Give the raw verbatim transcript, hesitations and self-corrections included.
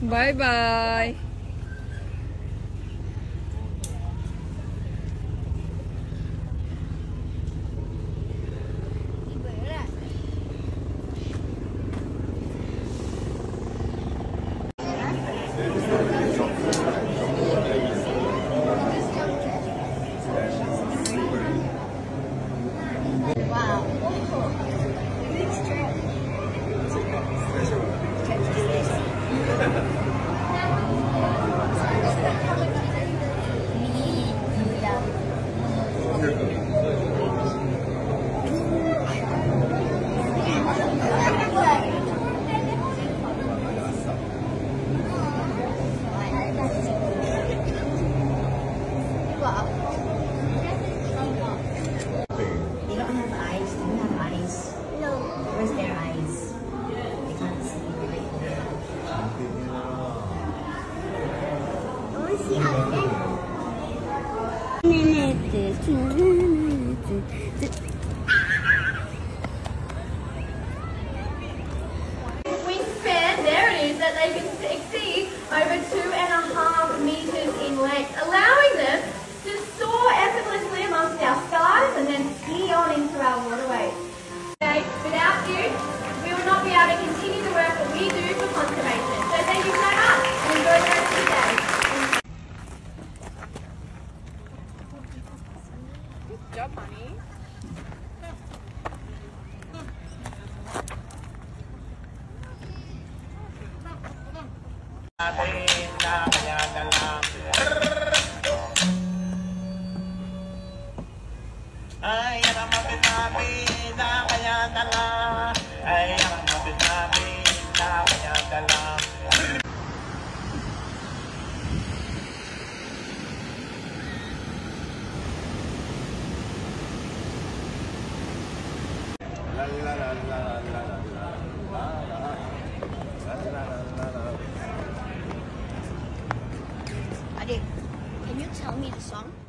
Bye-bye. Wingspan, there it is, that they can exceed over two and a half metres in length, allowing them to soar effortlessly amongst our skies and then ski on into our waterways. Okay, without you, we will not be able to continue the work that we do for conservation. So thank you so much and enjoy the rest of the day. Good job, honey. Adik, can you tell me the song?